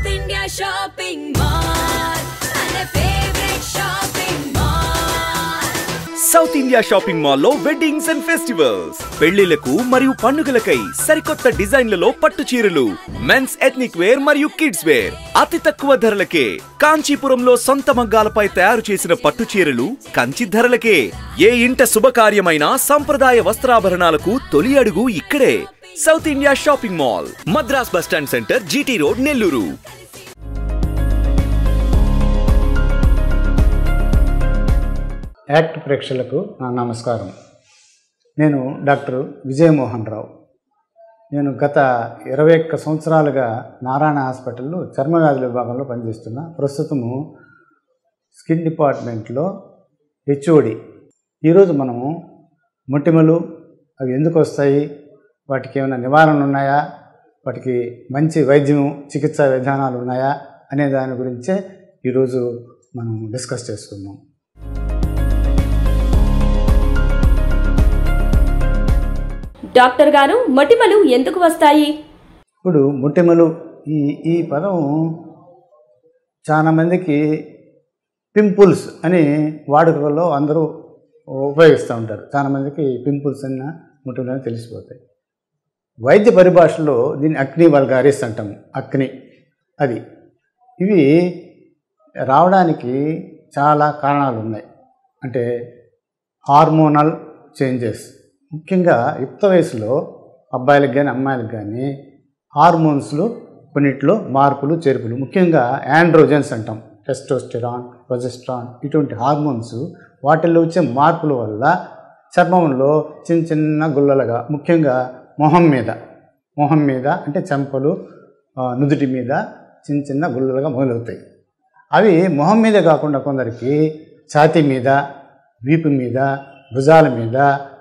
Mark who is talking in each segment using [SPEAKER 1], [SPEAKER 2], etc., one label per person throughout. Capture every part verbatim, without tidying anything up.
[SPEAKER 1] South India Shopping Mall, my favorite shopping mall.
[SPEAKER 2] South India Shopping Mall లో weddings and festivals, పెళ్లిలకు మరియు పండుగలకై సరికొత్త డిజైన్లలో పట్టు చీరలు, మెన్స్ ఎథ్నిక్ వేర్ మరియు కిడ్స్ వేర్ అతి తక్కువ ధరలకే. కాంచీపురంలో సొంత మగ్గాలపై తయారు చేసిన పట్టు చీరలు కంచి ధరలకే. ఏ ఇంట శుభకార్యమైన సంప్రదాయ వస్త్రాభరణాలకు తొలి అడుగు ఇక్కడే. South India shopping mall, Madras bus stand centre, GT road, Nellore.
[SPEAKER 3] యాక్ట్ ప్రేక్షకులకు నా నమస్కారం. నేను డాక్టర్ విజయమోహన్ రావు. నేను గత ఇరవై ఒక్క సంవత్సరాలుగా నారాయణ హాస్పిటల్లో చర్మ వ్యాధుల విభాగంలో పనిచేస్తున్నా. ప్రస్తుతము స్కిన్ డిపార్ట్మెంట్లో హెచ్ఓడి. ఈరోజు మనము మొటిమలు అవి ఎందుకు వస్తాయి, వాటికి ఏమైనా నివారణలు ఉన్నాయా, వాటికి మంచి వైద్యం చికిత్సా విధానాలు ఉన్నాయా అనే దాని గురించే ఈరోజు మనం డిస్కస్ చేసుకుందాం.
[SPEAKER 4] డాక్టర్ గారు, మొటిమలు ఎందుకు వస్తాయి?
[SPEAKER 3] ఇప్పుడు మొటిమలు ఈ ఈ పదం చాలామందికి పింపుల్స్ అని వాడుకలో అందరూ ఉపయోగిస్తూ ఉంటారు. చాలామందికి పింపుల్స్ అన్న మొటిమలు అని తెలిసిపోతాయి. వైద్య పరిభాషలో దీన్ని అక్ని వల్గారిస్ అంటాము. అక్ని అది ఇవి రావడానికి చాలా కారణాలు ఉన్నాయి. అంటే హార్మోనల్ చేంజెస్, ముఖ్యంగా యుక్త వయసులో అబ్బాయిలకు కానీ అమ్మాయిలకు కానీ హార్మోన్స్లో కొన్నిట్లో మార్పులు చేర్పులు, ముఖ్యంగా ఆండ్రోజన్స్ అంటాం, టెస్టోస్టెరాన్, ప్రొజెస్ట్రాన్, ఇటువంటి హార్మోన్స్ వాటిల్లో వచ్చే మార్పుల వల్ల చర్మంలో చిన్న చిన్న గుల్లలుగా, ముఖ్యంగా మొహం మీద మొహం మీద అంటే చెంపలు, నుదుటి మీద చిన్న చిన్న గుల్లలుగా మొదలవుతాయి. అవి మొహం మీద కాకుండా కొందరికి ఛాతీ మీద, వీపు మీద, భుజాల మీద,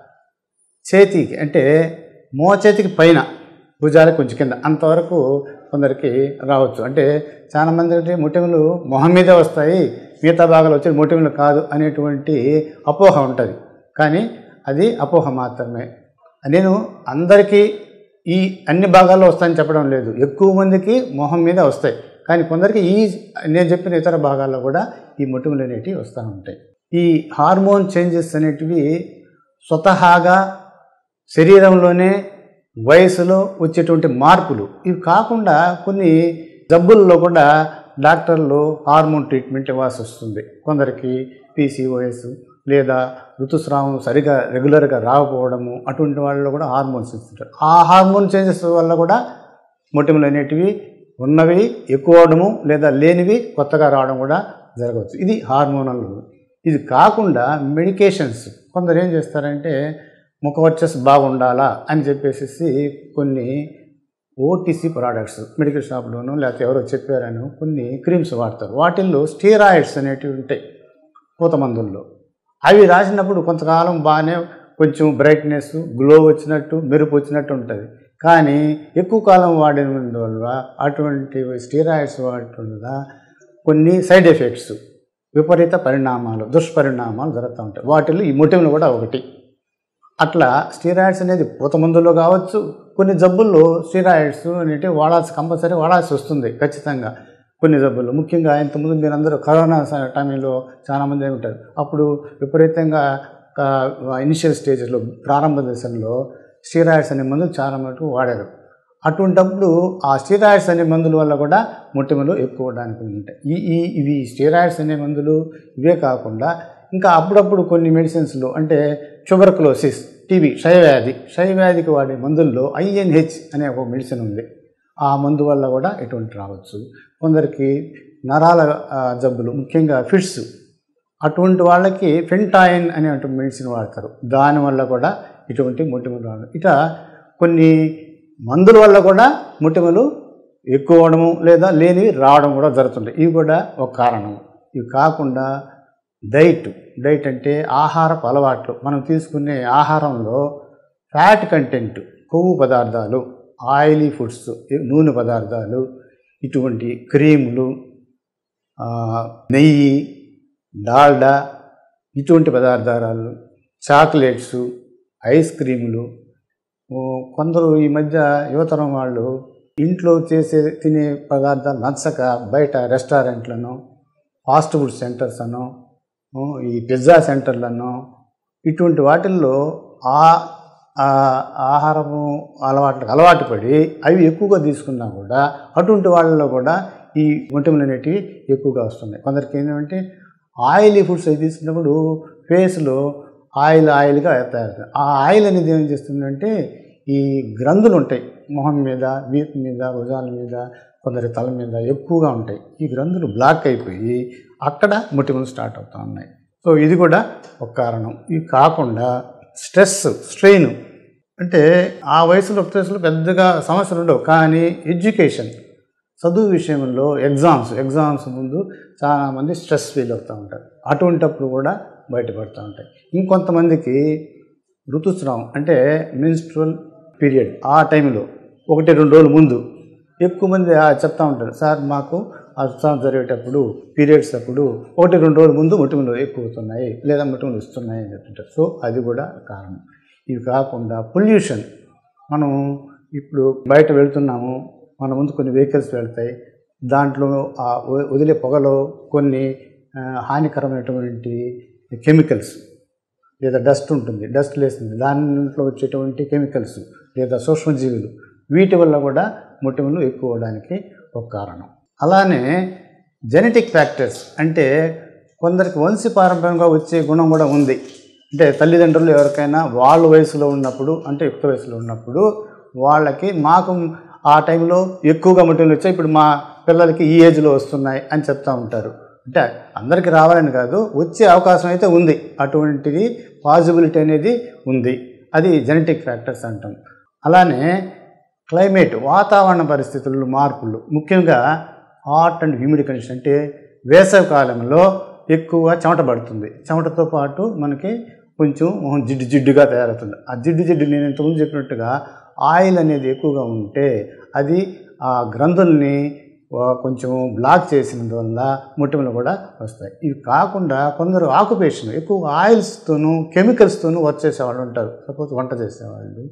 [SPEAKER 3] చేతికి అంటే మోచేతికి పైన, భుజాలకు కొంచెం కింద అంతవరకు కొందరికి రావచ్చు. అంటే చాలామంది మొటిమలు మొహం మీదే వస్తాయి, మిగతా భాగాలు వచ్చే మొటిమలు కాదు అనేటువంటి అపోహ ఉంటుంది. కానీ అది అపోహ మాత్రమే. నేను అందరికీ ఈ అన్ని భాగాల్లో వస్తాయని చెప్పడం లేదు. ఎక్కువ మందికి మొహం మీద వస్తాయి, కానీ కొందరికి ఈ నేను చెప్పిన ఇతర భాగాల్లో కూడా ఈ మొటిమలు అనేటివి వస్తూ ఉంటాయి. ఈ హార్మోన్ చేంజెస్ అనేటివి స్వతహాగా శరీరంలోనే వయసులో వచ్చేటువంటి మార్పులు. ఇవి కాకుండా కొన్ని జబ్బుల్లో కూడా డాక్టర్లు హార్మోన్ ట్రీట్మెంట్ ఇవ్వాల్సి వస్తుంది. కొందరికి పీసీఓఎస్ లేదా ఋతుస్రావం సరిగా రెగ్యులర్గా రాకపోవడము, అటువంటి వాళ్ళలో కూడా హార్మోన్స్ ఇస్తుంటారు. ఆ హార్మోన్ చేంజెస్ వల్ల కూడా మొటిమలు అనేటివి ఉన్నవి ఎక్కువ అవడము లేదా లేనివి కొత్తగా రావడం కూడా జరగవచ్చు. ఇది హార్మోనల్. ఇది కాకుండా మెడికేషన్స్ కొందరు ఏం చేస్తారంటే ముఖ వర్చస్ బాగుండాలా అని చెప్పేసి కొన్ని ఓటీసీ ప్రోడక్ట్స్ మెడికల్ షాప్లోనూ లేకపోతే ఎవరో చెప్పారని కొన్ని క్రీమ్స్ వాడతారు. వాటిల్లో స్టీరాయిడ్స్ అనేటివి ఉంటాయి పూత మందుల్లో. అవి రాసినప్పుడు కొంతకాలం బాగానే కొంచెం బ్రైట్నెస్, గ్లో వచ్చినట్టు, మెరుపు వచ్చినట్టు ఉంటుంది. కానీ ఎక్కువ కాలం వాడినందువల్ల అటువంటి స్టీరాయిడ్స్ వాడటం వల్ల కొన్ని సైడ్ ఎఫెక్ట్స్, విపరీత పరిణామాలు, దుష్పరిణామాలు జరుగుతూ ఉంటాయి. వాటిల్లో ఈ మొటిమలు కూడా ఒకటి. అట్లా స్టీరాయిడ్స్ అనేది పూత మందుల్లో కావచ్చు, కొన్ని జబ్బుల్లో స్టీరాయిడ్స్ అనేటివి వాడాల్సి కంపల్సరీ వాడాల్సి వస్తుంది ఖచ్చితంగా. కొన్ని జబ్బులు ముఖ్యంగా ఇంతకుముందు మీరందరూ కరోనా టైంలో చాలామంది ఉంటారు. అప్పుడు విపరీతంగా ఇనిషియల్ స్టేజ్లో ప్రారంభ దశల్లో స్టీరాయిడ్స్ అనే మందులు చాలా మటుకు వాడారు. అటువంటప్పుడు ఆ స్టీరాయిడ్స్ అనే మందుల వల్ల కూడా మొటిమలు ఎక్కువ అవడానికి ఉంటాయి. ఈ ఈ ఇవి స్టీరాయిడ్స్ అనే మందులు ఇవే కాకుండా ఇంకా అప్పుడప్పుడు కొన్ని మెడిసిన్స్లో అంటే ట్యూబర్కులోసిస్, టీబీ, క్షయవ్యాధి క్షయవ్యాధికి వాడే మందుల్లో ఐఎన్హెచ్ అనే ఒక మెడిసిన్ ఉంది. ఆ మందు వల్ల కూడా ఎటువంటి రావచ్చు. కొందరికి నరాల జబ్బులు, ముఖ్యంగా ఫిట్స్, అటువంటి వాళ్ళకి ఫెంటాయిన్ అనేటువంటి మెడిసిన్ వాడతారు. దానివల్ల కూడా ఇటువంటి మొటిమలు రావడం, ఇట కొన్ని మందుల వల్ల కూడా మొటిమలు ఎక్కువ అవడము లేదా లేనివి రావడం కూడా జరుగుతుంది. ఇవి కూడా ఒక కారణం. ఇవి కాకుండా డైట్ డైట్ అంటే ఆహారపు అలవాట్లు. మనం తీసుకునే ఆహారంలో ఫ్యాట్ కంటెంట్, కొవ్వు పదార్థాలు, ఆయిలీ ఫుడ్స్, నూనె పదార్థాలు, ఇటువంటి క్రీములు, నెయ్యి, డాల్డా, ఇటువంటి పదార్థాలు, చాక్లెట్స్, ఐస్ క్రీములు. కొందరు ఈ మధ్య యువతరం వాళ్ళు ఇంట్లో చేసే తినే పదార్థాలు నచ్చక బయట రెస్టారెంట్లను, ఫాస్ట్ ఫుడ్ సెంటర్స్ అను, ఈ పిజ్జా సెంటర్లను, ఇటువంటి వాటిల్లో ఆ ఆహారము అలవాట్లకు అలవాటు పడి అవి ఎక్కువగా తీసుకున్నా కూడా అటువంటి వాళ్ళలో కూడా ఈ మొటిమలు అనేటివి ఎక్కువగా వస్తున్నాయి. కొందరికి ఏంటంటే ఆయిలీ ఫుడ్స్ అవి తీసుకున్నప్పుడు ఫేస్లో ఆయిల్ ఆయిల్గా తయారవుతుంది. ఆ ఆయిల్ అనేది ఏం చేస్తుందంటే ఈ గ్రంథులు ఉంటాయి మొహం మీద, వీపు మీద, భుజాల మీద, కొందరి తల మీద ఎక్కువగా ఉంటాయి. ఈ గ్రంథులు బ్లాక్ అయిపోయి అక్కడ మొటిమలు స్టార్ట్ అవుతూ ఉన్నాయి. సో ఇది కూడా ఒక కారణం. ఇది కాకుండా స్ట్రెస్, స్ట్రెయిన్, అంటే ఆ వయసులో వయసులో పెద్దగా సమస్యలు ఉండవు, కానీ ఎడ్యుకేషన్, చదువు విషయంలో ఎగ్జామ్స్ ఎగ్జామ్స్ ముందు చాలామంది స్ట్రెస్ ఫీల్ అవుతూ ఉంటారు. అటువంటిప్పుడు కూడా బయటపడుతూ ఉంటాయి. ఇంకొంతమందికి ఋతుస్రావం అంటే మెన్స్ట్రువల్ పీరియడ్ ఆ టైంలో ఒకటి రెండు రోజుల ముందు ఎక్కువ మంది చెప్తూ ఉంటారు, సార్ మాకు ఆ ఋతుస్రావం జరిగేటప్పుడు పీరియడ్స్ అప్పుడు ఒకటి రెండు రోజుల ముందు మొటిమలు ఎక్కువ అవుతున్నాయి లేదా మొటిమలు వస్తున్నాయి అని చెప్తుంటారు. సో అది కూడా కారణం. ఇవి కాకుండా పొల్యూషన్, మనం ఇప్పుడు బయట వెళ్తున్నాము, మన ముందు కొన్ని వెహికల్స్ వెళ్తాయి, దాంట్లో ఆ వదిలే పొగలో కొన్ని హానికరమైనటువంటి కెమికల్స్ లేదా డస్ట్ ఉంటుంది, డస్ట్ లేస్తుంది, దాంట్లో వచ్చేటువంటి కెమికల్స్ లేదా సూక్ష్మజీవులు, వీటి వల్ల కూడా మొటిమలు ఎక్కువ అవడానికి ఒక కారణం. అలానే జెనెటిక్ ఫ్యాక్టర్స్, అంటే కొందరికి వంశపారంపర్యంగా వచ్చే గుణం కూడా ఉంది. అంటే తల్లిదండ్రులు ఎవరికైనా వాళ్ళ వయసులో ఉన్నప్పుడు, అంటే యుక్త వయసులో ఉన్నప్పుడు వాళ్ళకి మాకు ఆ టైంలో ఎక్కువగా మొటిమలు వచ్చాయి, ఇప్పుడు మా పిల్లలకి ఈ ఏజ్లో వస్తున్నాయి అని చెప్తూ ఉంటారు. అంటే అందరికీ రావాలని కాదు, వచ్చే అవకాశం అయితే ఉంది, అటువంటిది పాసిబిలిటీ అనేది ఉంది. అది జెనెటిక్ ఫ్యాక్టర్స్ అంటాం. అలానే క్లైమేట్, వాతావరణ పరిస్థితుల్లో మార్పులు, ముఖ్యంగా హాట్ అండ్ హ్యూమిడ్ కండిషన్, అంటే వేసవి కాలంలో ఎక్కువగా చెమట పడుతుంది, చెమటతో పాటు మనకి కొంచెం మొహం జిడ్డు జిడ్డుగా తయారవుతుంది. ఆ జిడ్డు జిడ్డు నేను ఇంతకుముందు చెప్పినట్టుగా ఆయిల్ అనేది ఎక్కువగా ఉంటే అది ఆ గ్రంథుల్ని కొంచెం బ్లాక్ చేసినందువల్ల మొటిమలు కూడా వస్తాయి. ఇవి కాకుండా కొందరు ఆక్యుపేషన్ ఎక్కువ ఆయిల్స్తోనూ కెమికల్స్తోనూ వర్క్ చేసేవాళ్ళు ఉంటారు. సపోజ్ వంట చేసేవాళ్ళు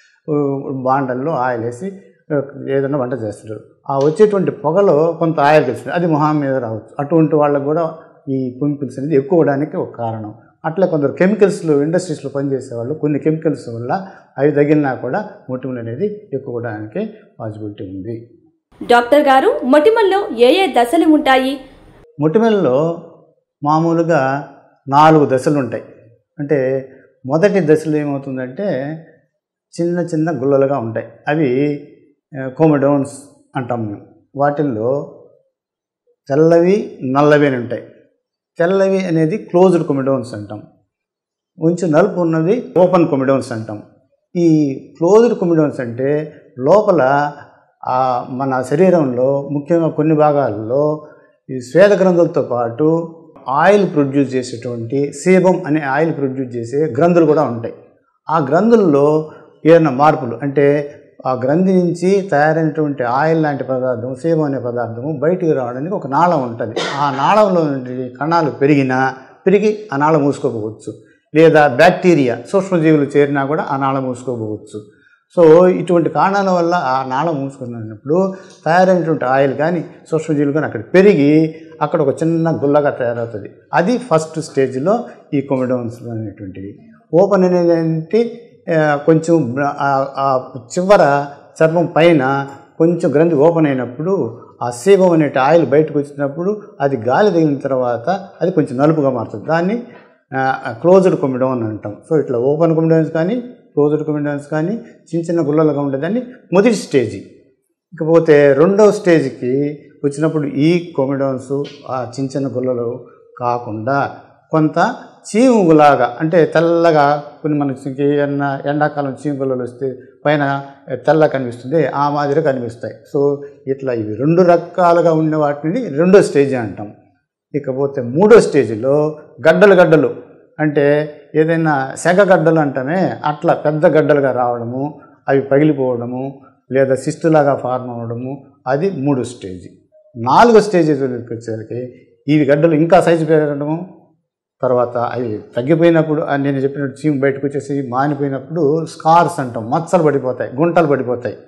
[SPEAKER 3] బాండల్లో ఆయిల్ వేసి ఏదైనా వంట చేస్తారు, ఆ వచ్చేటువంటి పొగలో కొంత ఆయిల్ కలిసి అది మొహం మీద రావచ్చు. అటువంటి వాళ్ళకు కూడా ఈ పింపుల్స్ అనేది ఎక్కువ అవడానికి ఒక కారణం. అట్లా కొందరు కెమికల్స్లో ఇండస్ట్రీస్లో పనిచేసేవాళ్ళు కొన్ని కెమికల్స్ వల్ల అవి తగిలినా కూడా మొటిమలు అనేది ఎక్కువ అవడానికి పాసిబిలిటీ ఉంది.
[SPEAKER 4] డాక్టర్ గారు, మొటిమల్లో ఏ ఏ దశలు ఉంటాయి?
[SPEAKER 3] మొటిమల్లో మామూలుగా నాలుగు దశలు ఉంటాయి. అంటే మొదటి దశలో ఏమవుతుందంటే చిన్న చిన్న గుల్లలుగా ఉంటాయి, అవి కోమెడోన్స్ అంటాం మేము. వాటిల్లో తెల్లవి నల్లవి అని ఉంటాయి. తెల్లవి అనేది క్లోజ్డ్ కొమెడోన్స్ అంటాం, కొంచెం నలుపు ఉన్నది ఓపెన్ కొమెడోన్స్ అంటాం. ఈ క్లోజ్డ్ కొమెడోన్స్ అంటే లోపల మన శరీరంలో ముఖ్యంగా కొన్ని భాగాల్లో ఈ శ్వేత గ్రంథులతో పాటు ఆయిల్ ప్రొడ్యూస్ చేసేటువంటి సేబం అనే ఆయిల్ ప్రొడ్యూస్ చేసే గ్రంథులు కూడా ఉంటాయి. ఆ గ్రంథుల్లో ఏదైనా మార్పులు, అంటే ఆ గ్రంథి నుంచి తయారైనటువంటి ఆయిల్ లాంటి పదార్థం, సేబం అనే పదార్థము బయటికి రావడానికి ఒక నాళం ఉంటుంది. ఆ నాళంలో కణాలు పెరిగినా పెరిగి ఆ నాళం మూసుకోపోవచ్చు, లేదా బ్యాక్టీరియా సూక్ష్మజీవులు చేరినా కూడా ఆ నాళం మూసుకోపోవచ్చు. సో ఇటువంటి కారణాల వల్ల ఆ నాళం మూసుకున్నప్పుడు తయారైనటువంటి ఆయిల్ కానీ సూక్ష్మజీవులు కానీ అక్కడ పెరిగి అక్కడ ఒక చిన్న గుల్లగా తయారవుతుంది. అది ఫస్ట్ స్టేజ్లో ఈ కొమెడోన్స్ అనేటువంటివి. ఓపెన్ అనేది ఏంటి, కొంచెం చివర చర్మం పైన కొంచెం గ్రంథి ఓపెన్ అయినప్పుడు ఆ సేబం అనే ఆయిల్ బయటకు వచ్చినప్పుడు అది గాలి తగిలిన తర్వాత అది కొంచెం నలుపుగా మారుతుంది. దాన్ని క్లోజ్డ్ కొమెడోన్ అంటాం. సో ఇట్లా ఓపెన్ కొమెడోన్స్ కానీ క్లోజ్డ్ కొమెడోన్స్ కానీ చిన్న చిన్న గుల్లలుగా ఉండేదాన్ని మొదటి స్టేజీ. ఇకపోతే రెండవ స్టేజ్కి వచ్చినప్పుడు ఈ కొమెడోన్స్ ఆ చిన్న చిన్న గుల్లలు కాకుండా కొంత చీముగులాగా, అంటే తెల్లగా కొన్ని మనకి ఏమన్నా ఎండాకాలం చీముగుల్లలు వస్తే పైన తెల్ల కనిపిస్తుంది, ఆ మాదిరి కనిపిస్తాయి. సో ఇట్లా ఇవి రెండు రకాలుగా ఉండే వాటిని రెండో స్టేజ్ అంటాం. ఇకపోతే మూడో స్టేజ్లో గడ్డలు గడ్డలు, అంటే ఏదైనా సెగ గడ్డలు అంటామే అట్లా పెద్ద గడ్డలుగా రావడము, అవి పగిలిపోవడము లేదా సిస్టులాగా ఫార్మ్ అవ్వడము, అది మూడో స్టేజ్. నాలుగో స్టేజ్ వచ్చేసరికి ఇవి గడ్డలు ఇంకా సైజు పెరగడము, తర్వాత అవి తగ్గిపోయినప్పుడు నేను చెప్పినట్టు చీము బయటకు వచ్చేసి మానిపోయినప్పుడు స్కార్స్ అంటాం, మచ్చలు పడిపోతాయి, గుంటలు పడిపోతాయి.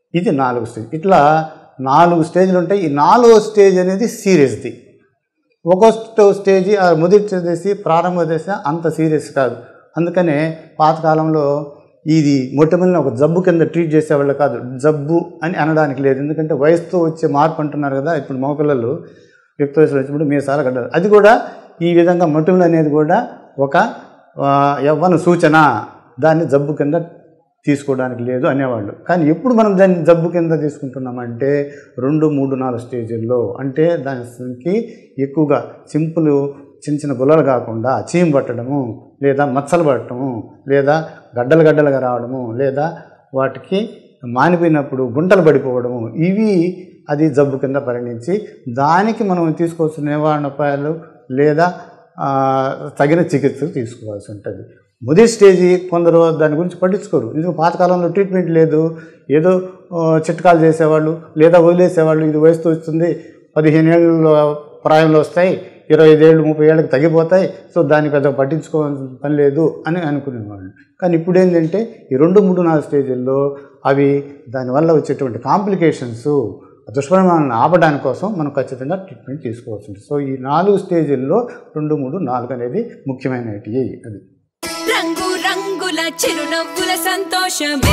[SPEAKER 3] ఇది నాలుగు స్టేజ్. ఇట్లా నాలుగు స్టేజ్లు ఉంటాయి. ఈ నాలుగో స్టేజ్ అనేది సీరియస్ది. ఒక్కొక్క స్టేజీ మొదటి దశ ప్రారంభ దశ అంత సీరియస్ కాదు. అందుకనే పాతకాలంలో ఇది మొట్టమొదటి ఒక జబ్బు కింద ట్రీట్ చేసేవాళ్ళు కాదు, జబ్బు అని అనడానికి లేదు. ఎందుకంటే వయసుతో వచ్చే మార్పు అంటున్నారు కదా. ఇప్పుడు మగపిల్లలు యుక్త వయసులో వచ్చినప్పుడు మీసాలు గడ్డారు, అది కూడా ఈ విధంగా మొట్టమొదటి అనేది కూడా ఒక యవ్వన సూచన, దాన్ని జబ్బు కింద తీసుకోవడానికి లేదు అనేవాళ్ళు. కానీ ఎప్పుడు మనం దాన్ని జబ్బు కింద తీసుకుంటున్నామంటే రెండు మూడు నాలుగు స్టేజీల్లో, అంటే దానికి ఎక్కువగా సింపుల్ చిన్న చిన్న గుల్లలు కాకుండా చీము పట్టడము, లేదా మచ్చలు పట్టడము, లేదా గడ్డలు గడ్డలుగా రావడము, లేదా వాటికి మానిపోయినప్పుడు గుంటలు పడిపోవడము, ఇవి అది జబ్బు కింద పరిగణించి దానికి మనం తీసుకోవాల్సిన నివారణ ఉపాయాలు లేదా తగిన చికిత్స తీసుకోవాల్సి ఉంటుంది. మొదటి స్టేజీ కొందరు దాని గురించి పట్టించుకోరు. ఎందుకు పాతకాలంలో ట్రీట్మెంట్ లేదు, ఏదో చిట్కాలు చేసేవాళ్ళు లేదా వదిలేసేవాళ్ళు. ఇది వయసుతో వస్తుంది, పదిహేను ఏళ్ళ ప్రాయంలో వస్తాయి, ఇరవై ఐదేళ్ళు ముప్పై ఏళ్ళకి తగ్గిపోతాయి, సో దాన్ని పెద్దగా పట్టించుకోవాల్సిన పని లేదు అని అనుకునేవాళ్ళు. కానీ ఇప్పుడు ఏంటంటే ఈ రెండు మూడు నాలుగు స్టేజీల్లో అవి దానివల్ల వచ్చేటువంటి కాంప్లికేషన్స్, దుష్పరిణామాలను ఆపడానికి కోసం మనం ఖచ్చితంగా ట్రీట్మెంట్ తీసుకోవాల్సి ఉంటుంది. సో ఈ నాలుగు స్టేజీల్లో రెండు మూడు నాలుగు అనేది ముఖ్యమైనవి. అది
[SPEAKER 1] రంగు రంగుల చిరునవ్వుల సంతోషమే,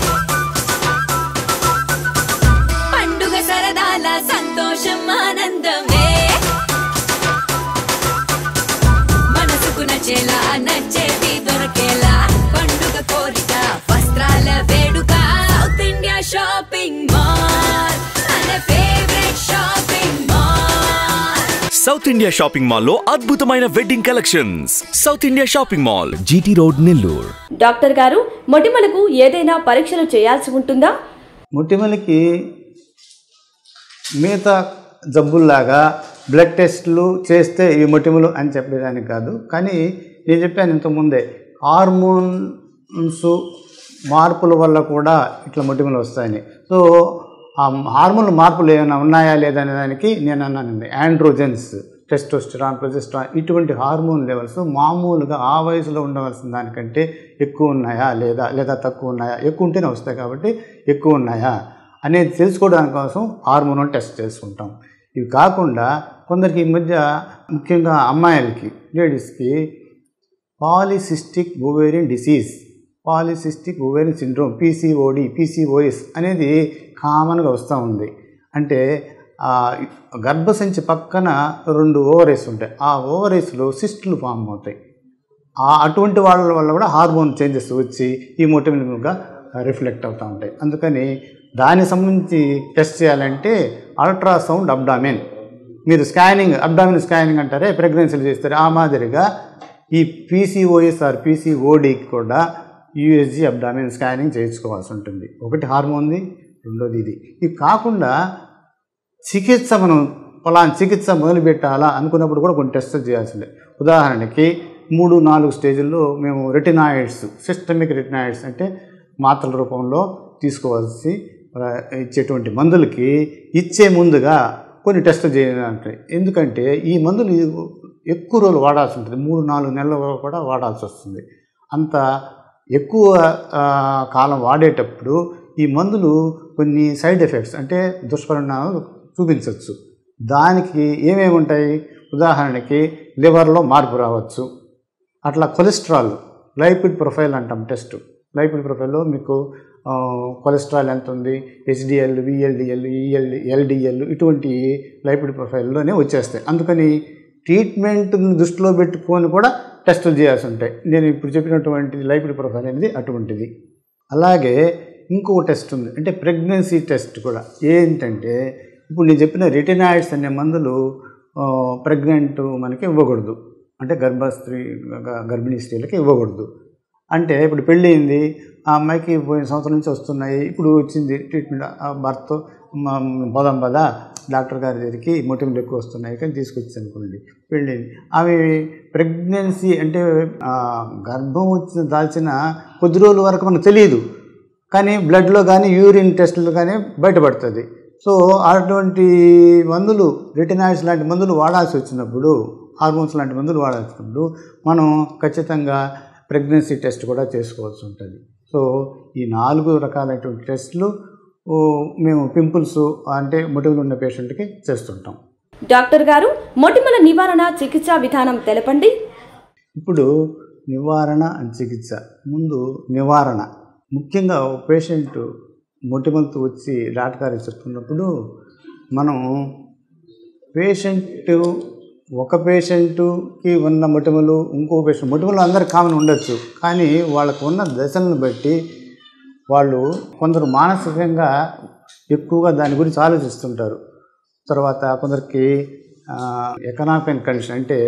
[SPEAKER 1] పండుగ సరదాల సంతోషం ఆనందమే, మనసుకు నచ్చేలా నచ్చేది దొరకేలా పండుగ కోరిక వస్త్రాల వేడుక. సౌత్ ఇండియా షాపింగ్ మాల్ మన favourite shopping mall.
[SPEAKER 2] South India shopping mall లో అద్భుతమైన wedding collections. South India shopping mall, GT road, Nellore.
[SPEAKER 4] Doctor గారు, మొటిమలకు ఏదైనా పరీక్షలు చేయాల్సి ఉంటుందా?
[SPEAKER 3] మొటిమలకి మిగతా జబ్బుల్లాగా బ్లడ్ టెస్టులు చేస్తే ఈ మొటిమలు అని చెప్పడానికి కాదు. కానీ నేను చెప్పాను ఇంతకుముందే, హార్మోన్స్ మార్పుల వల్ల కూడా ఇట్లా మొటిమలు వస్తాయని. సో ఆ హార్మోన్ మార్పులు ఏమైనా ఉన్నాయా లేదా అనే దానికి నేను అన్నానండి, ఆండ్రోజెన్స్, టెస్టోస్టెరాన్, ప్రొజెస్టరాన్, ఇటువంటి హార్మోన్ లెవెల్స్ మామూలుగా ఆ వయసులో ఉండవలసిన దానికంటే ఎక్కువ ఉన్నాయా లేదా లేదా తక్కువ ఉన్నాయా, ఎక్కువ ఉంటేనే వస్తాయి కాబట్టి ఎక్కువ ఉన్నాయా అనేది తెలుసుకోవడానికి కోసం హార్మోనల్ టెస్ట్ చేసుకుంటాం. ఇవి కాకుండా కొందరికి ఈ మధ్య ముఖ్యంగా అమ్మాయిలకి, లేడీస్కి polycystic ovarian disease, polycystic ovarian syndrome, PCOD, PCOS అనేది కామన్గా వస్తూ ఉంది. అంటే గర్భసంచి పక్కన రెండు ఓవరీస్ ఉంటాయి, ఆ ఓవరీస్లో సిస్టులు ఫామ్ అవుతాయి. ఆ అటువంటి వాళ్ళ వల్ల కూడా హార్మోన్ చేంజెస్ వచ్చి ఈ మొటిమలుగా రిఫ్లెక్ట్ అవుతూ ఉంటాయి. అందుకని దానికి సంబంధించి టెస్ట్ చేయాలంటే అల్ట్రాసౌండ్ అబ్డామిన్, మీరు స్కానింగ్ అబ్డామిన్ స్కానింగ్ అంటారే, ప్రెగ్నెన్సీలు చేస్తారు, ఆ మాదిరిగా ఈ పీసీఓఎస్ ఆర్ పీసీఓడికి కూడా యూఎస్జీ అబ్డామిన్ స్కానింగ్ చేయించుకోవాల్సి ఉంటుంది. ఒకటి హార్మోన్ది, రెండోది ఇది. ఇవి కాకుండా చికిత్స మనం పలానా చికిత్స మొదలుపెట్టాలా అనుకున్నప్పుడు కూడా కొన్ని టెస్టులు చేయాల్సిందే. ఉదాహరణకి మూడు నాలుగు స్టేజ్ల్లో మేము రెటినాయిడ్స్, సిస్టమిక్ రెటినాయిడ్స్ అంటే మాత్రల రూపంలో తీసుకోవాల్సి ఇచ్చేటువంటి మందులకి ఇచ్చే ముందుగా కొన్ని టెస్టులు చేయాలంటే, ఎందుకంటే ఈ మందులు ఎక్కువ రోజులు వాడాల్సి ఉంటుంది, మూడు నాలుగు నెలలు కూడా వాడాల్సి వస్తుంది. అంత ఎక్కువ కాలం వాడేటప్పుడు ఈ మందులు కొన్ని సైడ్ ఎఫెక్ట్స్ అంటే దుష్పరిణామాలు చూపించవచ్చు. దానికి ఏమేమి ఉంటాయి, ఉదాహరణకి లివర్లో మార్పు రావచ్చు, అట్లా కొలెస్ట్రాల్, లైపిడ్ ప్రొఫైల్ అంటాం టెస్ట్. లైపిడ్ ప్రొఫైల్లో మీకు కొలెస్ట్రాల్ ఎంత ఉంది, హెచ్డిఎల్, విఎల్డిఎల్, ఈఎల్డి, ఎల్డిఎల్ ఇటువంటి లైపిడ్ ప్రొఫైల్లోనే వచ్చేస్తాయి. అందుకని ట్రీట్మెంట్ని దృష్టిలో పెట్టుకొని కూడా టెస్టులు చేయాల్సి ఉంటాయి. నేను ఇప్పుడు చెప్పినటువంటి లైపిడ్ ప్రొఫైల్ అనేది అటువంటిది. అలాగే ఇంకో టెస్ట్ ఉంది, అంటే ప్రెగ్నెన్సీ టెస్ట్ కూడా. ఏంటంటే ఇప్పుడు నేను చెప్పిన రెటినాయిడ్స్ అనే మందులు ప్రెగ్నెంట్ మనకి ఇవ్వకూడదు, అంటే గర్భస్త్రీ గర్భిణీ స్త్రీలకి ఇవ్వకూడదు. అంటే ఇప్పుడు పెళ్ళి అయింది, ఆ అమ్మాయికి పోయిన సంవత్సరం నుంచి వస్తున్నాయి, ఇప్పుడు వచ్చింది ట్రీట్మెంట్, భర్త పోదాం పదా డాక్టర్ గారి దగ్గరికి, మొటిమలు ఎక్కువ వస్తున్నాయి కానీ తీసుకొచ్చి అనుకోండి, పెళ్ళింది. అవి ప్రెగ్నెన్సీ అంటే గర్భం వచ్చిన దాల్చిన కొద్ది రోజుల వరకు మనకు తెలియదు, కానీ బ్లడ్లో కానీ యూరిన్ టెస్టులు కానీ బయటపడుతుంది. సో అటువంటి మందులు, రెటినాయిడ్స్ లాంటి మందులు వాడాల్సి వచ్చినప్పుడు, హార్మోన్స్ లాంటి మందులు వాడాల్సి వచ్చినప్పుడు మనం ఖచ్చితంగా ప్రెగ్నెన్సీ టెస్ట్ కూడా చేసుకోవాల్సి ఉంటుంది. సో ఈ నాలుగు రకాలైనటువంటి టెస్టులు మేము పింపుల్స్ అంటే మొటిమలు ఉన్న పేషెంట్కి చేస్తుంటాం.
[SPEAKER 4] డాక్టర్ గారు, మొటిమల నివారణ చికిత్స విధానం తెలపండి.
[SPEAKER 3] ఇప్పుడు నివారణ చికిత్స, ముందు నివారణ. ముఖ్యంగా పేషెంట్ మొటిమలతో వచ్చి డాక్టర్ గారికి చెప్తున్నప్పుడు మనం పేషెంట్ ఒక పేషెంట్కి ఉన్న మొటిమలు ఇంకో పేషెంట్ మొటిమలు అందరికి కామన్ ఉండొచ్చు, కానీ వాళ్ళకు ఉన్న దశలను బట్టి వాళ్ళు కొందరు మానసికంగా ఎక్కువగా దాని గురించి ఆలోచిస్తుంటారు. తర్వాత కొందరికి ఎకనామిక్ కండిషన్ అంటే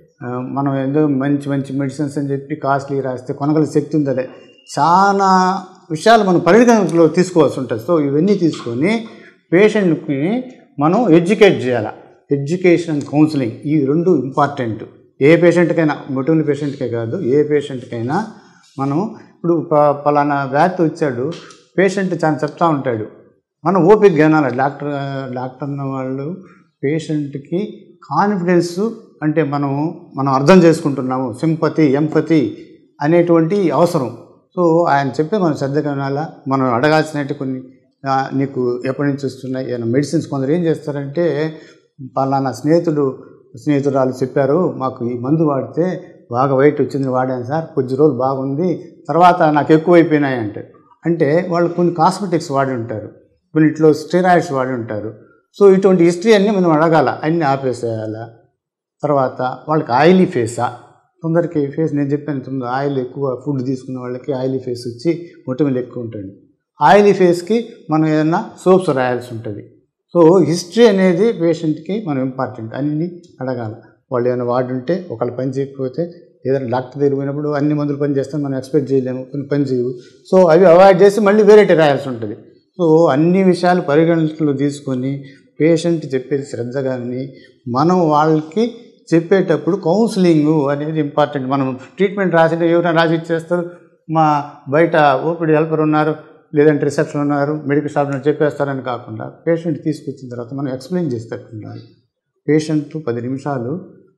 [SPEAKER 3] మనం ఏదో మంచి మంచి మెడిసిన్స్ అని చెప్పి కాస్ట్లీ రాస్తే కొనగల శక్తి ఉందలే, చాలా విషయాలు మనం పరిగణనలో తీసుకోవాల్సి ఉంటుంది. సో ఇవన్నీ తీసుకొని పేషెంట్కి మనం ఎడ్యుకేట్ చేయాలి. ఎడ్యుకేషన్ అండ్ కౌన్సిలింగ్ ఈ రెండు ఇంపార్టెంట్. ఏ పేషెంట్కైనా, మొటిమల పేషెంట్కే కాదు, ఏ పేషెంట్కైనా మనం ఇప్పుడు పలానా వ్యాధి వచ్చాడు, పేషెంట్ చాలా చెప్తా ఉంటాడు, మనం ఓపిక వినాలి. డాక్టర్ డాక్టర్ అన్న వాళ్ళు పేషెంట్కి కాన్ఫిడెన్స్ అంటే మనం మనం అర్థం చేసుకుంటున్నాము, సింపతి ఎంపతి అనేటువంటి అవసరం. సో ఆయన చెప్పే మనం శ్రద్ధగా వినాలా. మనం అడగాల్సినట్టు కొన్ని నీకు ఎప్పటి నుంచి వస్తున్నాయి ఏమైనా మెడిసిన్స్. కొందరు ఏం చేస్తారంటే పలానా స్నేహితుడు స్నేహితురాలు చెప్పారు, మాకు ఈ మందు వాడితే బాగా వెయిట్ వచ్చింది, వాడాను సార్, కొద్ది రోజులు బాగుంది, తర్వాత నాకు ఎక్కువైపోయినాయి అంటే అంటే వాళ్ళు కొన్ని కాస్మెటిక్స్ వాడి ఉంటారు, కొన్నిట్లో స్టెరాయిడ్స్ వాడి ఉంటారు. సో ఇటువంటి హిస్టరీ అన్నీ మనం అడగాల, అన్నీ ఆపేసేయాలా. తర్వాత వాళ్ళకి ఆయిలీ ఫేసా, కొందరికి ఫేస్ నేను చెప్పాను తొందర ఆయిల్ ఎక్కువ ఫుడ్ తీసుకున్న వాళ్ళకి ఆయిలీ ఫేస్ వచ్చి మొటిమలు ఎక్కువ ఉంటుంది. ఆయిలీ ఫేస్కి మనం ఏదైనా సోప్స్ రాయాల్సి ఉంటుంది. సో హిస్టరీ అనేది పేషెంట్కి మనం ఇంపార్టెంట్, అన్నీ అడగాలి. వాళ్ళు ఏమైనా వాడుంటే ఒకళ్ళు పని చేయకపోతే ఏదైనా డాక్టర్ దగ్గర పోయినప్పుడు అన్ని మందులు పని చేస్తే మనం ఎక్స్పెక్ట్ చేయలేము, కొన్ని పని చేయవు. సో అవి అవాయిడ్ చేసి మళ్ళీ వేరేటి రాయాల్సి ఉంటుంది. సో అన్ని విషయాలు పరిగణనలో తీసుకొని పేషెంట్ చెప్పేది శ్రద్ధగా విని మనం వాళ్ళకి చెప్పేటప్పుడు కౌన్సిలింగ్ అనేది ఇంపార్టెంట్. మనం ట్రీట్మెంట్ రాసి ఎవరైనా రాసి ఇచ్చేస్తారు, మా బయట ఓపీడీ హెల్పర్ ఉన్నారు, లేదంటే రిసెప్షన్ ఉన్నారు, మెడికల్ షాప్ చెప్పేస్తారని కాకుండా పేషెంట్ తీసుకొచ్చిన తర్వాత మనం ఎక్స్ప్లెయిన్ చేసేటట్టుండాలి. పేషెంట్ పది నిమిషాలు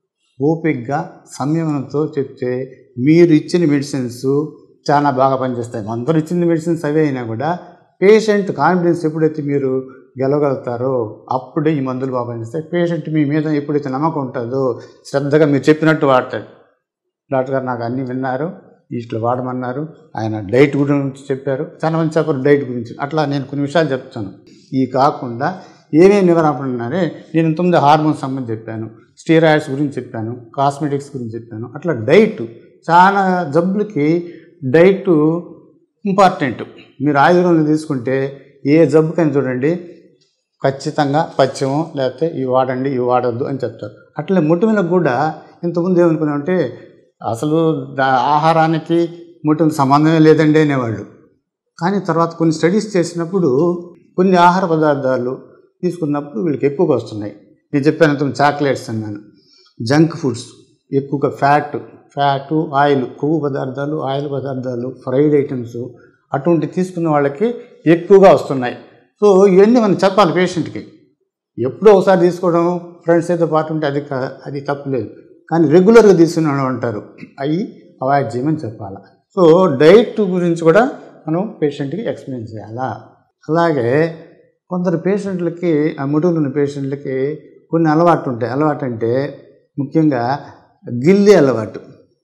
[SPEAKER 3] ఓపికగా సంయమనంతో చెప్తే మీరు ఇచ్చిన మెడిసిన్స్ చాలా బాగా పనిచేస్తాయి. అందరూ ఇచ్చిన మెడిసిన్స్ అవే అయినా కూడా పేషెంట్ కాన్ఫిడెన్స్ ఎప్పుడైతే మీరు గెలవగలుగుతారో అప్పుడే ఈ మందులు బాగా పనిచేస్తాయి. పేషెంట్ మీ మీద ఎప్పుడైతే నమ్మకం ఉంటుందో శ్రద్ధగా మీరు చెప్పినట్టు వాడతాడు. డాక్టర్ గారు నాకు అన్నీ విన్నారు, ఇట్లా వాడమన్నారు, ఆయన డైట్ గురించి చెప్పారు, చాలా మంది చెప్పారు డైట్ గురించి. అట్లా నేను కొన్ని విషయాలు చెప్తాను. ఈ కాకుండా ఏమేమి నివారణ ఉన్నారే, నేను ఇంతకుముందు హార్మోన్స్ సంబంధించి చెప్పాను, స్టీరాయిడ్స్ గురించి చెప్పాను, కాస్మెటిక్స్ గురించి చెప్పాను. అట్లా డైట్ చాలా జబ్బులకి డైట్ ఇంపార్టెంట్. మీరు ఆయుర్వేదంలో తీసుకుంటే ఏ జబ్బుకైనా చూడండి ఖచ్చితంగా పచ్చమో లేకపోతే ఇవి వాడండి ఇవి వాడద్దు అని చెప్తారు. అట్లే మొటిమలకు కూడా ఇంతకుముందు ఏమనుకున్నామంటే అసలు ఆహారానికి మొటిమలకు సంబంధమే లేదండి అనేవాళ్ళు. కానీ తర్వాత కొన్ని స్టడీస్ చేసినప్పుడు కొన్ని ఆహార పదార్థాలు తీసుకున్నప్పుడు వీళ్ళకి ఎక్కువగా వస్తున్నాయి. నేను చెప్పాను చాక్లెట్స్ అన్నాను, జంక్ ఫుడ్స్ ఎక్కువగా ఫ్యాట్ ఫ్యాటు ఆయిల్ కొవ్వు పదార్థాలు ఆయిల్ పదార్థాలు ఫ్రైడ్ ఐటమ్స్ అటువంటి తీసుకున్న వాళ్ళకి ఎక్కువగా వస్తున్నాయి. సో ఇవన్నీ మనం చెప్పాలి పేషెంట్కి. ఎప్పుడో ఒకసారి తీసుకోవడం ఫ్రెండ్స్ అయితే పాటు ఉంటే అది అది తప్పులేదు, కానీ రెగ్యులర్గా తీసుకునే ఉంటారు, అవి అవాయిడ్ చేయమని చెప్పాలి. సో డైట్ గురించి కూడా మనం పేషెంట్కి ఎక్స్ప్లెయిన్ చేయాలా. అలాగే కొందరు పేషెంట్లకి ఆ మొటిమలు ఉన్న పేషెంట్లకి కొన్ని అలవాటు ఉంటాయి. అలవాటు అంటే ముఖ్యంగా గిల్లే అలవాటు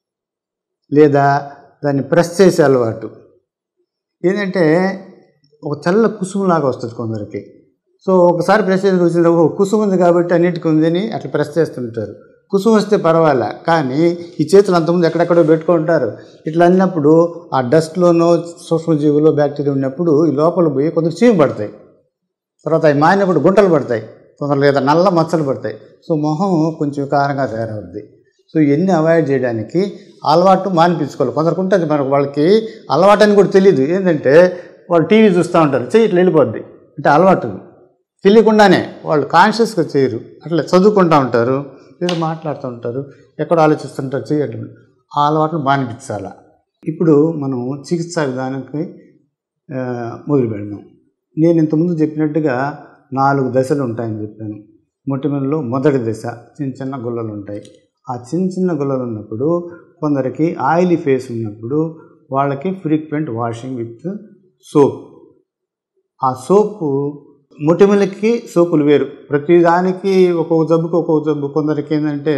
[SPEAKER 3] లేదా దాన్ని ప్రెస్ చేసే అలవాటు. ఏంటంటే ఒక తెల్ల కుసుములాగా వస్తుంది కొందరికి. సో ఒకసారి ప్రెస్ చేసి వచ్చిన కుసుము ఉంది కాబట్టి అన్నిటికీ ఉందని అట్లా ప్రెస్ చేస్తుంటారు. కుసుము వస్తే పర్వాలే, కానీ ఈ చేతులు అంతకుముందు ఎక్కడెక్కడో పెట్టుకుంటారు. ఇట్లా అన్నప్పుడు ఆ డస్ట్లోనో సూక్ష్మజీవులో బ్యాక్టీరియా ఉన్నప్పుడు ఈ లోపల పోయి కొందరు చీము పడతాయి, తర్వాత అవి మారినప్పుడు గుంటలు పడతాయి, కొందరు లేదా నల్ల మచ్చలు పడతాయి. సో మొహం కొంచెం కారంగా తయారవుద్ది. సో ఇవన్నీ అవాయిడ్ చేయడానికి అలవాటు మానిపించుకోవాలి. కొందరికి ఉంటుంది, మనకు వాళ్ళకి అలవాటు అని కూడా తెలియదు. ఏంటంటే వాళ్ళు టీవీ చూస్తూ ఉంటారు, చెయ్యి ఇట్లా వెళ్ళిపోద్ది అంటే అలవాటు తెలియకుండానే, వాళ్ళు కాన్షియస్గా చేయరు. అట్లా చదువుకుంటూ ఉంటారు, ఏదో మాట్లాడుతూ ఉంటారు, ఎక్కడ ఆలోచిస్తుంటారు, చేయట్లేదు. ఆ అలవాట్లు మానిపించాలా. ఇప్పుడు మనం చికిత్సా విధానానికి మొదలు పెడదాం. నేను ఇంతకుముందు చెప్పినట్టుగా నాలుగు దశలు ఉంటాయని చెప్పాను. మొటిమలలో మొదటి దశ చిన్న చిన్న గుల్లలు ఉంటాయి. ఆ చిన్న చిన్న గుల్లలు ఉన్నప్పుడు కొందరికి ఆయిలీ ఫేస్ ఉన్నప్పుడు వాళ్ళకి ఫ్రీక్వెంట్ వాషింగ్ విత్ సోప్ ఆ సోపు మొటిమలకి సోపులు వేరు, ప్రతిదానికి ఒక్కొక్క జబ్బుకి ఒక్కొక్క జబ్బు. కొందరికి ఏంటంటే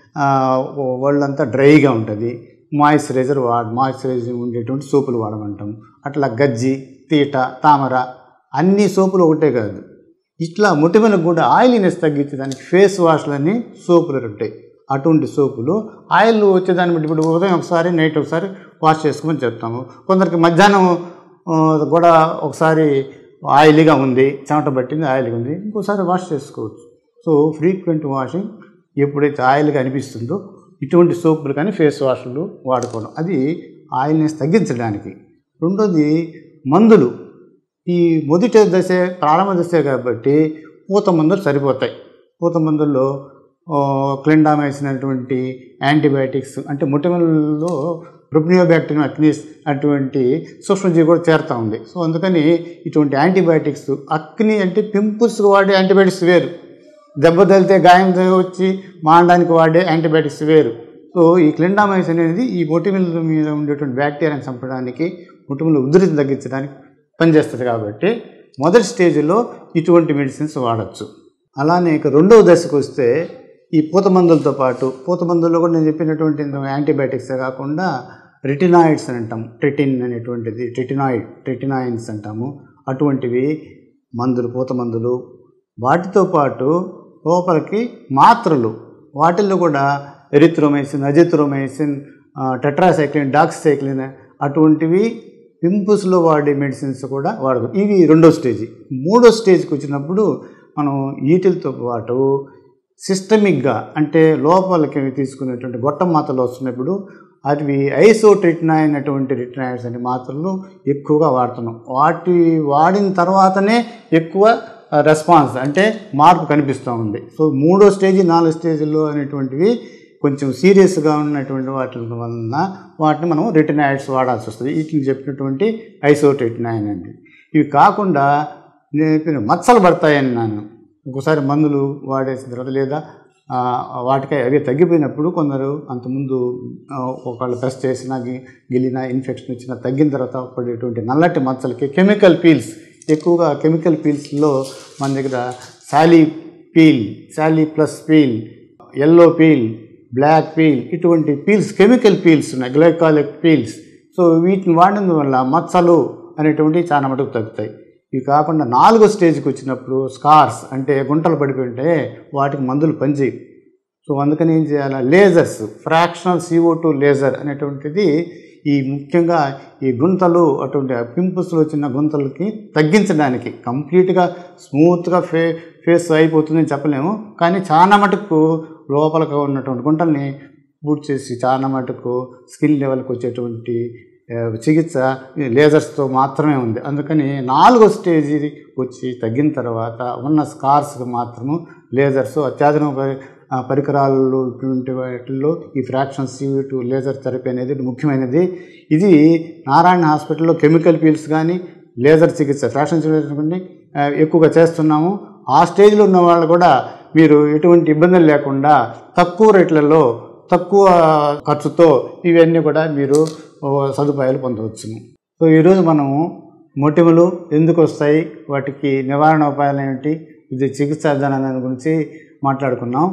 [SPEAKER 3] వాళ్ళంతా డ్రైగా ఉంటుంది, మాయిశ్చరైజర్ వాడ మాయిశ్చరైజర్ ఉండేటువంటి సోపులు వాడమంటాం. అట్లా గజ్జి, తీట, తామర అన్ని సోపులు ఒకటే కాదు. ఇట్లా మొటిమలకు కూడా ఆయిలీనెస్ తగ్గించేదానికి ఫేస్ వాష్లని సోపులు ఉంటాయి. అటువంటి సోపులు ఆయిల్ వచ్చేదాన్ని బట్టి ఇప్పుడు ఉదయం ఒకసారి నైట్ ఒకసారి వాష్ చేసుకోమని చెప్తాము. కొందరికి మధ్యాహ్నం కూడా ఒకసారి ఆయిలీగా ఉంది, చెమట పట్టింది, ఆయిల్గా ఉంది, ఇంకోసారి వాష్ చేసుకోవచ్చు. సో ఫ్రీక్వెంట్ వాషింగ్ ఎప్పుడైతే ఆయిల్గా అనిపిస్తుందో ఇటువంటి సోపులు కానీ ఫేస్ వాష్లు వాడుకోవడం, అది ఆయిల్నెస్ తగ్గించడానికి. రెండోది మందులు. ఈ మొదటి దశ ప్రారంభ దశ కాబట్టి పూత మందులు సరిపోతాయి. పూత మందుల్లో క్లిండామైసిన్ అటువంటి యాంటీబయాటిక్స్, అంటే మొటిమలలో ప్రొపినియోబాక్టీరియం అక్నీస్ అటువంటి సూక్ష్మజీవి కూడా చేరుతూ ఉంది. సో అందుకని ఇటువంటి యాంటీబయాటిక్స్, అక్ని అంటే పింపుల్స్కి వాడే యాంటీబయాటిక్స్ వేరు, దెబ్బ తగిలితే గాయం వచ్చి మానడానికి వాడే యాంటీబయాటిక్స్ వేరు. సో ఈ క్లిండామైసిన్ అనేది ఈ మొటిమల మీద ఉండేటువంటి బ్యాక్టీరియాని చంపడానికి, మొటిమల ఉధృతిని తగ్గించడానికి పనిచేస్తుంది. కాబట్టి మొదటి స్టేజ్లో ఇటువంటి మెడిసిన్స్ వాడచ్చు. అలానే ఇక రెండవ దశకు వస్తే ఈ పూత మందులతో పాటు, పూత మందుల్లో కూడా నేను చెప్పినటువంటి యాంటీబయాటిక్సే కాకుండా రెటినాయిడ్స్ అని అంటాం, ట్రిటిన్ అనేటువంటిది, ట్రిటినాయిడ్ ట్రిటినాయిన్స్ అంటాము, అటువంటివి మందులు, పూత మందులు. వాటితో పాటు లోపలికి మాత్రలు, వాటిల్లో కూడా ఎరిథ్రోమైసిన్, అజిథ్రోమైసిన్, టెట్రాసైక్లిన్, డాక్సిసైక్లిన్ అటువంటివి పింపుల్స్లో వాడే మెడిసిన్స్ కూడా వాడదు. ఇవి రెండో స్టేజ్. మూడో స్టేజ్కి వచ్చినప్పుడు మనం వీటితో పాటు సిస్టమిక్గా, అంటే లోపలికి తీసుకునేటువంటి గొట్టం మాత్రలు వస్తున్నప్పుడు అవి ఐసోట్రిటినాయిన్ అటువంటి రిటినాయిడ్స్ అనే మాత్రలు ఎక్కువగా వాడుతున్నాం. వాటి వాడిన తర్వాతనే ఎక్కువ రెస్పాన్స్, అంటే మార్పు కనిపిస్తూ ఉంది. సో మూడో స్టేజీ, నాలుగు స్టేజ్లో అనేటువంటివి కొంచెం సీరియస్గా ఉన్నటువంటి వాటి వలన వాటిని మనం రెటినాయిడ్స్ వాడాల్సి వస్తుంది. వీటిని చెప్పినటువంటి ఐసోట్రిటినాయిన్ అండి. ఇవి కాకుండా నేను మచ్చలు పడతాయని నన్ను ఒకసారి మందులు వాడేసిన తర్వాత, లేదా వాటికి అవి తగ్గిపోయినప్పుడు కొందరు అంతకుముందు ఒకళ్ళు ప్రెస్ చేసినా గిలినా ఇన్ఫెక్షన్ వచ్చినా తగ్గిన తర్వాత పడేటువంటి నల్లటి మచ్చలకి కెమికల్ పీల్స్, ఎక్కువగా కెమికల్ పీల్స్లో మన దగ్గర సాలీ పీల్, సాలీ plus peel, yellow peel, black peel, ఇటువంటి పీల్స్, కెమికల్ పీల్స్ ఉన్నాయి, గ్లైకాలిక్ పీల్స్. సో వీటిని వాడిన వల్ల మచ్చలు అనేటువంటివి చాలా మటుకు తగ్గుతాయి. ఇవి కాకుండా నాలుగో స్టేజ్కి వచ్చినప్పుడు స్కార్స్, అంటే గుంటలు పడిపోయి ఉంటే వాటికి మందులు పనిచేయి. సో అందుకని ఏం చేయాలి, lasers, fractional CO two laser అనేటువంటిది ఈ ముఖ్యంగా ఈ గుంతలు, అటువంటి పింపుల్స్లో వచ్చిన గుంతలకి తగ్గించడానికి, కంప్లీట్గా స్మూత్గా ఫే ఫేస్ అయిపోతుందని చెప్పలేము, కానీ చాలా మటుకు లోపలికి ఉన్నటువంటి గుంటల్ని పూర్తి చేసి చాలా మటుకు స్కిన్ లెవెల్కి వచ్చేటువంటి చికిత్స లేజర్స్తో మాత్రమే ఉంది. అందుకని నాలుగో స్టేజీ వచ్చి తగ్గిన తర్వాత ఉన్న స్కార్స్కి మాత్రము లేజర్స్, అత్యాధునిక పరి పరికరాలు ఇటువంటి వాటిల్లో ఈ fraction CV two laser therapy అనేది ముఖ్యమైనది. ఇది నారాయణ హాస్పిటల్లో కెమికల్ పీల్స్ కానీ లేజర్ చికిత్స, ఫ్రాక్షన్ చికిత్స ఎక్కువగా చేస్తున్నాము. ఆ స్టేజ్లో ఉన్న వాళ్ళు కూడా మీరు ఎటువంటి ఇబ్బందులు లేకుండా తక్కువ రేట్లలో, తక్కువ ఖర్చుతో ఇవన్నీ కూడా మీరు సదుపాయాలు పొందవచ్చును. సో ఈరోజు మనము మొటిమలు ఎందుకు వస్తాయి, వాటికి నివారణ ఉపాయాలు ఏమిటి, ఇది చికిత్సా విధానాల గురించి మాట్లాడుకున్నాం.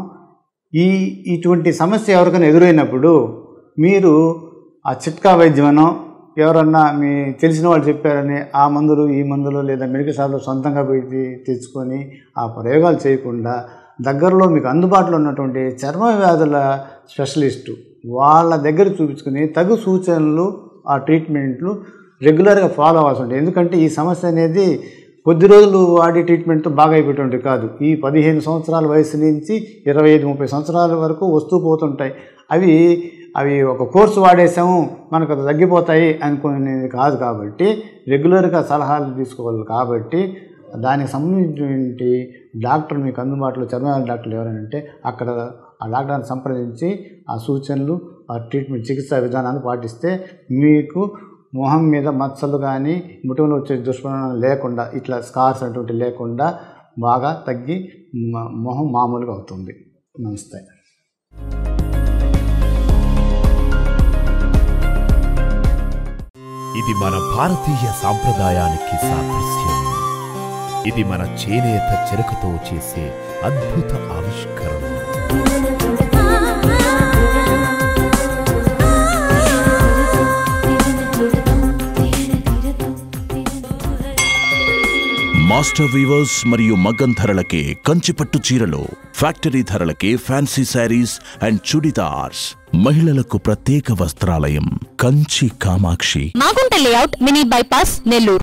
[SPEAKER 3] ఈ ఇటువంటి సమస్య ఎవరికైనా ఎదురైనప్పుడు మీరు ఆ చిట్కా వైద్యమనో, ఎవరన్నా మీ తెలిసిన వాళ్ళు చెప్పారని ఆ మందులు ఈ మందులు లేదా మెడికల్ షాప్లో సొంతంగా పోయి తెచ్చుకొని ఆ ప్రయోగాలు చేయకుండా దగ్గరలో మీకు అందుబాటులో ఉన్నటువంటి చర్మ వ్యాధుల స్పెషలిస్టు వాళ్ళ దగ్గర చూపించుకుని తగు సూచనలు, ఆ ట్రీట్మెంట్లు రెగ్యులర్గా ఫాలో అవ్వాల్సి ఉంటుంది. ఎందుకంటే ఈ సమస్య అనేది కొద్ది రోజులు వాడి ట్రీట్మెంట్తో బాగా అయిపోయేటువంటి కాదు. ఈ పదిహేను సంవత్సరాల వయసు నుంచి ఇరవై ఐదు ముప్పై సంవత్సరాల వరకు వస్తూ పోతుంటాయి. అవి అవి ఒక కోర్సు వాడేసాము మనకు అది తగ్గిపోతాయి అనుకునేది కాదు. కాబట్టి రెగ్యులర్గా సలహాలు తీసుకోవాలి. కాబట్టి దానికి సంబంధించినటువంటి డాక్టర్ మీకు అందుబాటులో చర్మ డాక్టర్లు ఎవరంటే అక్కడ ఆ డాక్టర్ని సంప్రదించి ఆ సూచనలు, ఆ ట్రీట్మెంట్ చికిత్సా విధానాన్ని పాటిస్తే మీకు మొహం మీద మచ్చలు కానీ ముటిమలు వచ్చే దుష్పరిణామాలు లేకుండా, ఇట్లా స్కార్స్ అటువంటి లేకుండా బాగా తగ్గి మొహం మామూలుగా అవుతుంది. నమస్తే.
[SPEAKER 5] ఇది మన భారతీయ సాంప్రదాయానికి సాదృశ్యం. ఇది మన చేనేత చెరకుతో చేసే అద్భుత ఆవిష్కరణ.
[SPEAKER 6] మాస్టర్ వీవర్స్ మరియు మగ్గం ధరలకే కంచిపట్టు చీరలు, ఫ్యాక్టరీ ధరలకే ఫ్యాన్సీ శారీస్ అండ్ చుడిదార్స్. మహిళలకు ప్రత్యేక వస్త్రాలయం Kanchi Kamakshi.
[SPEAKER 7] Magunta layout, mini bypass, Nellore.